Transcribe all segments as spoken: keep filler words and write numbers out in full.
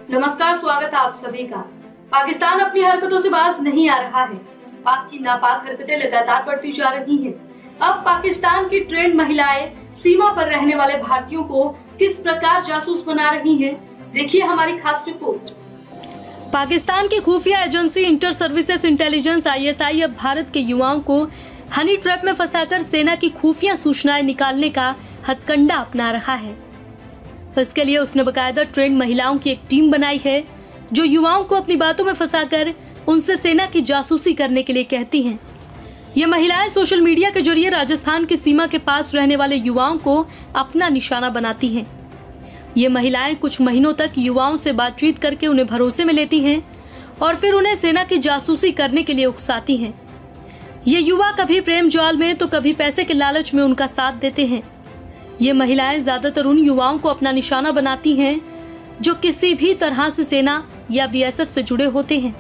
नमस्कार, स्वागत है आप सभी का। पाकिस्तान अपनी हरकतों से बाज नहीं आ रहा है। पाक की नापाक हरकतें लगातार बढ़ती जा रही हैं। अब पाकिस्तान की ट्रेंड महिलाएं सीमा पर रहने वाले भारतीयों को किस प्रकार जासूस बना रही हैं, देखिए हमारी खास रिपोर्ट। पाकिस्तान की खुफिया agency inter services intelligence I S I अब भारत के युवाओं को हनी ट्रैप में फंसाकर सेना की खुफिया सूचनाएं निकालने का हथकंडा अपना रहा है। इसके लिए उसने बकायदा ट्रेंड महिलाओं की एक टीम बनाई है जो युवाओं को अपनी बातों में फंसाकर उनसे सेना की जासूसी करने के लिए कहती हैं। ये महिलाएं सोशल मीडिया के जरिए राजस्थान की सीमा के पास रहने वाले युवाओं को अपना निशाना बनाती हैं। ये महिलाएं कुछ महीनों तक युवाओं से बातचीत करके उन्हें भरोसे में लेती हैं और फिर उन्हें सेना की जासूसी करने के लिए उकसाती हैं। ये युवा कभी प्रेम जाल में तो कभी पैसे के लालच में उनका साथ देते हैं। ये महिलाएं ज्यादातर उन युवाओं को अपना निशाना बनाती हैं जो किसी भी तरह से सेना या बी एस एफ से जुड़े होते हैं।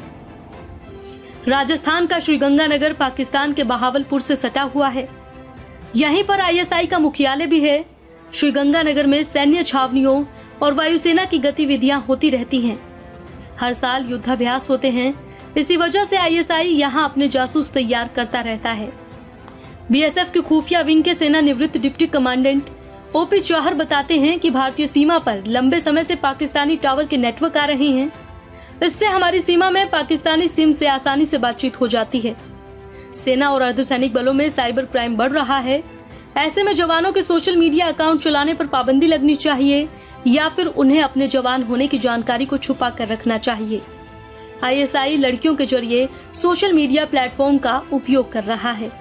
राजस्थान का श्रीगंगानगर पाकिस्तान के बहावलपुर से सटा हुआ है। यहीं पर आई एस आई का मुख्यालय भी है। श्रीगंगानगर में सैन्य छावनियों और वायुसेना की गतिविधियां होती रहती हैं। हर साल युद्धाभ्यास होते हैं। इसी वजह से आई एस आई यहां अपने जासूस तैयार करता रहता है। बी एस एफ की खुफिया विंग के सेना निवृत्त deputy commandant O P Chauhar बताते हैं कि भारतीय सीमा पर लंबे समय से पाकिस्तानी टावर के नेटवर्क आ रहे हैं। इससे हमारी सीमा में पाकिस्तानी सिम से आसानी से बातचीत हो जाती है। सेना और अर्धसैनिक बलों में साइबर क्राइम बढ़ रहा है। ऐसे में जवानों के सोशल मीडिया अकाउंट चलाने पर पाबंदी लगनी चाहिए या फिर उन्हें अपने जवान होने की जानकारी को छुपा कर रखना चाहिए। आई एस आई लड़कियों के जरिए सोशल मीडिया प्लेटफॉर्म का उपयोग कर रहा है।